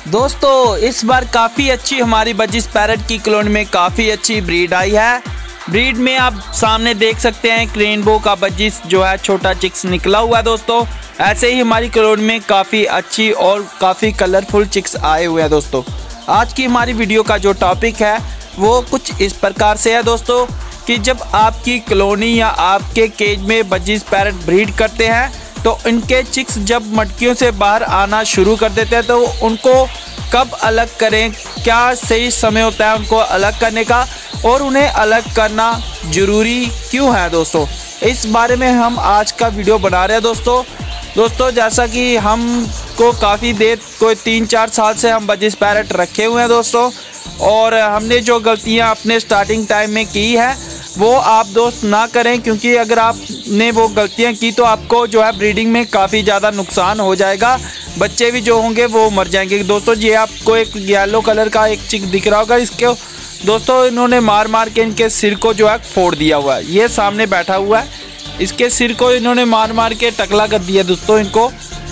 दोस्तों इस बार काफ़ी अच्छी हमारी बजिस पैरेट की कॉलोनी में काफ़ी अच्छी ब्रीड आई है। ब्रीड में आप सामने देख सकते हैं रेनबो का बजिस जो है छोटा चिक्स निकला हुआ है। दोस्तों ऐसे ही हमारी कॉलोनी में काफ़ी अच्छी और काफ़ी कलरफुल चिक्स आए हुए हैं। दोस्तों आज की हमारी वीडियो का जो टॉपिक है वो कुछ इस प्रकार से है दोस्तों कि जब आपकी कॉलोनी या आपके केज में बजिस पैरेट ब्रीड करते हैं तो इनके चिक्स जब मटकियों से बाहर आना शुरू कर देते हैं तो उनको कब अलग करें, क्या सही समय होता है उनको अलग करने का और उन्हें अलग करना ज़रूरी क्यों है। दोस्तों इस बारे में हम आज का वीडियो बना रहे हैं। दोस्तों जैसा कि हम को काफ़ी देर कोई 3-4 साल से हम बजिस पैरेट रखे हुए हैं दोस्तों, और हमने जो गलतियां अपने स्टार्टिंग टाइम में की है वो आप दोस्त ना करें, क्योंकि अगर आपने वो गलतियां की तो आपको जो है ब्रीडिंग में काफ़ी ज़्यादा नुकसान हो जाएगा, बच्चे भी जो होंगे वो मर जाएंगे। दोस्तों ये आपको एक येलो कलर का एक चिक दिख रहा होगा, इसके दोस्तों इन्होंने मार के इनके सिर को जो है फोड़ दिया हुआ है। ये सामने बैठा हुआ है, इसके सिर को इन्होंने मार के टकला कर दिया दोस्तों इनको।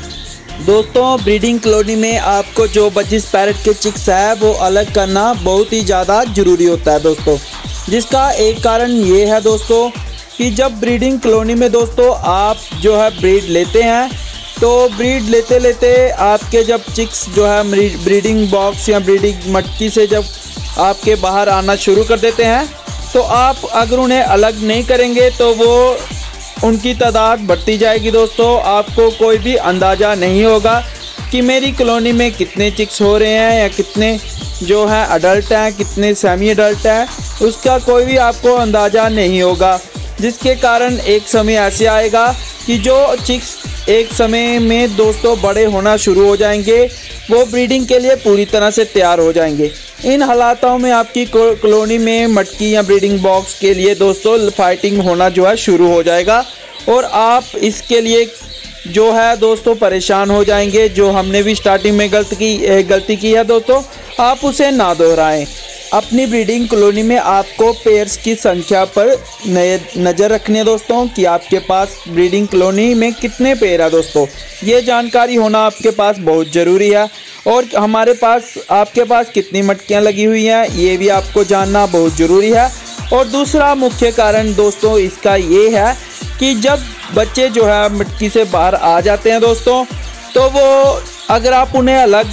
दोस्तों ब्रीडिंग कॉलोनी में आपको जो बजिस पैरेट के चिक्स है वो अलग करना बहुत ही ज़्यादा ज़रूरी होता है दोस्तों, जिसका एक कारण ये है दोस्तों कि जब ब्रीडिंग कॉलोनी में दोस्तों आप जो है ब्रीड लेते हैं तो ब्रीड लेते आपके जब चिक्स जो है ब्रीडिंग बॉक्स या ब्रीडिंग मटकी से जब आपके बाहर आना शुरू कर देते हैं तो आप अगर उन्हें अलग नहीं करेंगे तो वो उनकी तादाद बढ़ती जाएगी। दोस्तों आपको कोई भी अंदाज़ा नहीं होगा कि मेरी कॉलोनी में कितने चिक्स हो रहे हैं या कितने जो है अडल्ट हैं, कितने सेमी अडल्ट हैं, उसका कोई भी आपको अंदाज़ा नहीं होगा, जिसके कारण एक समय ऐसे आएगा कि जो चिक्स एक समय में दोस्तों बड़े होना शुरू हो जाएंगे, वो ब्रीडिंग के लिए पूरी तरह से तैयार हो जाएंगे। इन हालातों में आपकी कॉलोनी में मटकी या ब्रीडिंग बॉक्स के लिए दोस्तों फाइटिंग होना जो है शुरू हो जाएगा और आप इसके लिए जो है दोस्तों परेशान हो जाएंगे। जो हमने भी स्टार्टिंग में गलती की है दोस्तों, आप उसे ना दोहराएं। अपनी ब्रीडिंग कॉलोनी में आपको पेयर्स की संख्या पर नज़र रखनी है दोस्तों कि आपके पास ब्रीडिंग कॉलोनी में कितने पेयर है। दोस्तों ये जानकारी होना आपके पास बहुत ज़रूरी है, और हमारे पास आपके पास कितनी मटकियां लगी हुई हैं ये भी आपको जानना बहुत ज़रूरी है। और दूसरा मुख्य कारण दोस्तों इसका ये है कि जब बच्चे जो है मटकी से बाहर आ जाते हैं दोस्तों, तो वो अगर आप उन्हें अलग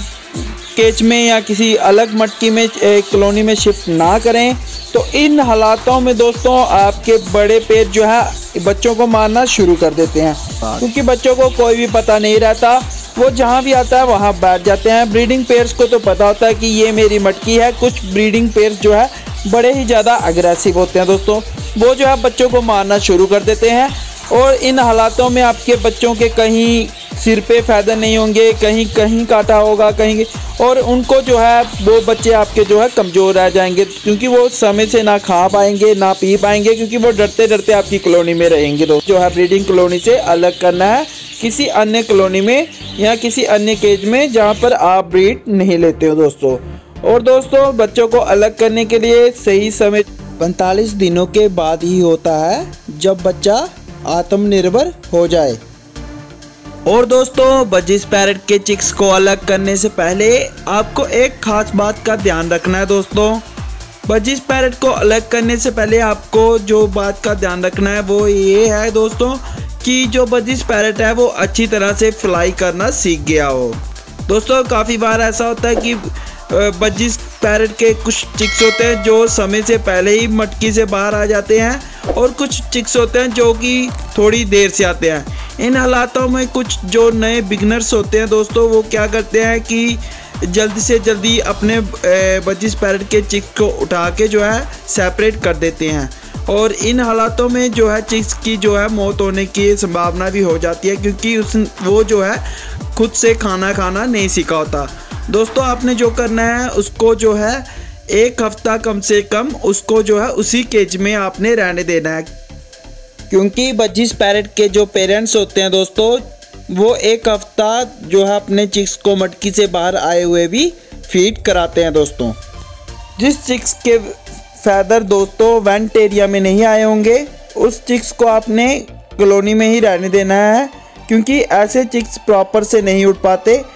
केज में या किसी अलग मटकी में कॉलोनी में शिफ्ट ना करें तो इन हालातों में दोस्तों आपके बड़े पेयर जो है बच्चों को मारना शुरू कर देते हैं, क्योंकि बच्चों को कोई भी पता नहीं रहता, वो जहाँ भी आता है वहाँ बैठ जाते हैं। ब्रीडिंग पेयर्स को तो पता होता है कि ये मेरी मटकी है। कुछ ब्रीडिंग पेयर्स जो है बड़े ही ज़्यादा अग्रेसिव होते हैं दोस्तों, वो जो है बच्चों को मारना शुरू कर देते हैं, और इन हालातों में आपके बच्चों के कहीं सिर पे फैदर नहीं होंगे, कहीं काटा होगा कहीं, और उनको जो है वो बच्चे आपके जो है कमज़ोर रह जाएंगे, क्योंकि वो समय से ना खा पाएंगे ना पी पाएंगे, क्योंकि वो डरते आपकी कॉलोनी में रहेंगे। दोस्तों जो है ब्रीडिंग कॉलोनी से अलग करना है किसी अन्य कॉलोनी में या किसी अन्य केज में जहाँ पर आप ब्रीड नहीं लेते हो दोस्तों। और दोस्तों बच्चों को अलग करने के लिए सही समय 45 दिनों के बाद ही होता है, जब बच्चा आत्मनिर्भर हो जाए। और दोस्तों बजिस पैरेट के चिक्स को अलग करने से पहले आपको एक खास बात का ध्यान रखना है। दोस्तों बजिस पैरेट को अलग करने से पहले आपको जो बात का ध्यान रखना है वो ये है दोस्तों कि जो बजिस पैरेट है वो अच्छी तरह से फ्लाई करना सीख गया हो। दोस्तों काफ़ी बार ऐसा होता है कि बजिस पैरेट के कुछ चिक्स होते हैं जो समय से पहले ही मटकी से बाहर आ जाते हैं, और कुछ चिक्स होते हैं जो कि थोड़ी देर से आते हैं। इन हालातों में कुछ जो नए बिगनर्स होते हैं दोस्तों वो क्या करते हैं कि जल्दी से जल्दी अपने बजिस पैरेट के चिक्स को उठा के जो है सेपरेट कर देते हैं, और इन हालातों में जो है चिक्स की जो है मौत होने की संभावना भी हो जाती है, क्योंकि वो जो है खुद से खाना नहीं सीखा होता। दोस्तों आपने जो करना है उसको जो है 1 हफ्ता कम से कम उसको जो है उसी केज में आपने रहने देना है, क्योंकि बजिस पैरेट के जो पेरेंट्स होते हैं दोस्तों वो 1 हफ्ता जो है अपने चिक्स को मटकी से बाहर आए हुए भी फीड कराते हैं। दोस्तों जिस चिक्स के फैदर दोस्तों वेंट एरिया में नहीं आए होंगे उस चिक्स को आपने कॉलोनी में ही रहने देना है, क्योंकि ऐसे चिक्स प्रॉपर से नहीं उठ पाते,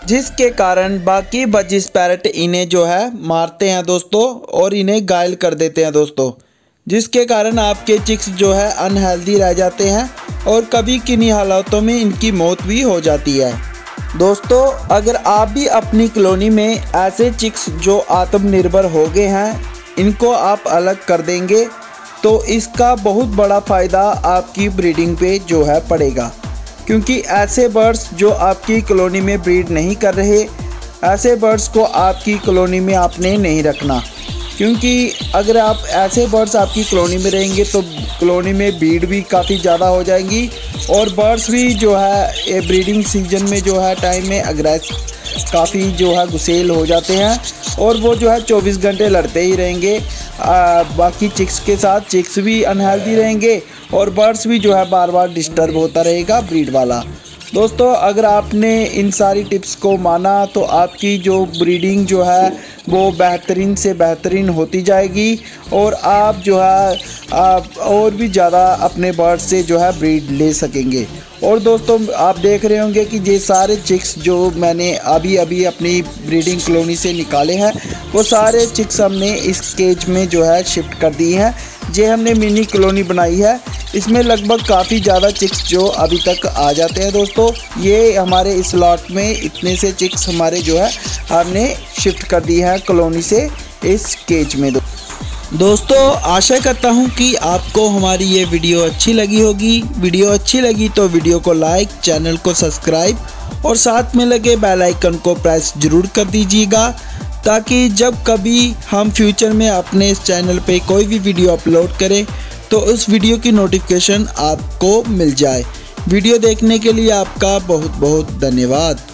जिसके कारण बाकी बजिस पैरेट इन्हें जो है मारते हैं दोस्तों और इन्हें घायल कर देते हैं दोस्तों, जिसके कारण आपके चिक्स जो है अनहेल्दी रह जाते हैं और कभी किन्हीं हालातों में इनकी मौत भी हो जाती है। दोस्तों अगर आप भी अपनी कॉलोनी में ऐसे चिक्स जो आत्मनिर्भर हो गए हैं इनको आप अलग कर देंगे तो इसका बहुत बड़ा फ़ायदा आपकी ब्रीडिंग पे जो है पड़ेगा, क्योंकि ऐसे बर्ड्स जो आपकी कॉलोनी में ब्रीड नहीं कर रहे, ऐसे बर्ड्स को आपकी कॉलोनी में आपने नहीं रखना, क्योंकि अगर आप ऐसे बर्ड्स आपकी कॉलोनी में रहेंगे तो कॉलोनी में भीड़ भी काफ़ी ज़्यादा हो जाएंगी और बर्ड्स भी जो है ब्रीडिंग सीजन में जो है टाइम में काफ़ी जो है गुस्सेल हो जाते हैं और वो जो है 24 घंटे लड़ते ही रहेंगे बाकी चिक्स के साथ। चिक्स भी अनहेल्दी रहेंगे और बर्ड्स भी जो है बार बार डिस्टर्ब होता रहेगा ब्रीड वाला। दोस्तों अगर आपने इन सारी टिप्स को माना तो आपकी जो ब्रीडिंग जो है वो बेहतरीन से बेहतरीन होती जाएगी और आप जो है और भी ज़्यादा अपने बर्ड्स से जो है ब्रीड ले सकेंगे। और दोस्तों आप देख रहे होंगे कि ये सारे चिक्स जो मैंने अभी अपनी ब्रीडिंग कॉलोनी से निकाले हैं वो सारे चिक्स हमने इस केज में जो है शिफ्ट कर दिए हैं। ये हमने मिनी कॉलोनी बनाई है, इसमें लगभग काफ़ी ज़्यादा चिक्स जो अभी तक आ जाते हैं। दोस्तों ये हमारे इस लॉट में इतने से चिक्स हमारे जो है हमने शिफ्ट कर दिए हैं कॉलोनी से इस केज में। दोस्तों आशा करता हूं कि आपको हमारी ये वीडियो अच्छी लगी होगी। वीडियो अच्छी लगी तो वीडियो को लाइक, चैनल को सब्सक्राइब और साथ में लगे बेल आइकन को प्रेस ज़रूर कर दीजिएगा, ताकि जब कभी हम फ्यूचर में अपने इस चैनल पे कोई भी वीडियो अपलोड करें तो उस वीडियो की नोटिफिकेशन आपको मिल जाए। वीडियो देखने के लिए आपका बहुत बहुत धन्यवाद।